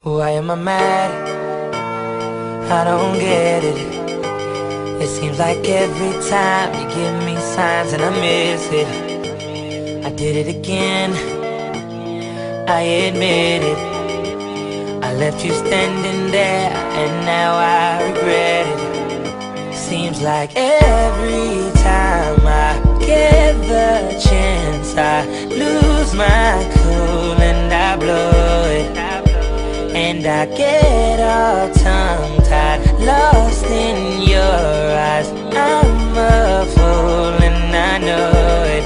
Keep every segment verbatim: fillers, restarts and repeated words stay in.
Why am I mad? I don't get it. It seems like every time you give me signs and I miss it. I did it again, I admit it. I left you standing there and now I regret it. Seems like every time I get the chance I lose my cool and I blow it. And I get all tongue-tied, lost in your eyes. I'm a fool and I know it.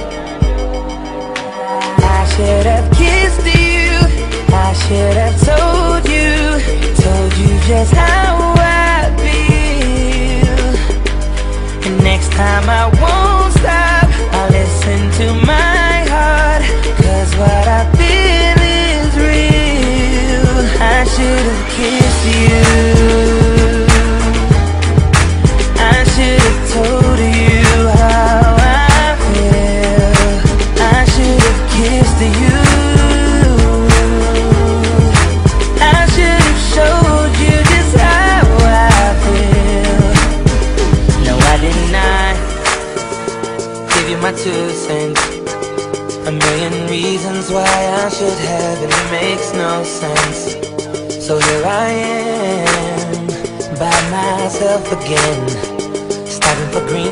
I should have kissed you, I should have told you, told you just how I feel. And next time I won't stop, I'll listen to my heart, 'cause what I feel is real. I should have kissed you, I should have told you how I feel. I should have kissed you, I should have showed you just how I feel. No, I did not give you my two cents. A million reasons why I should have, and it makes no sense. So here I am, by myself again, stopping for green.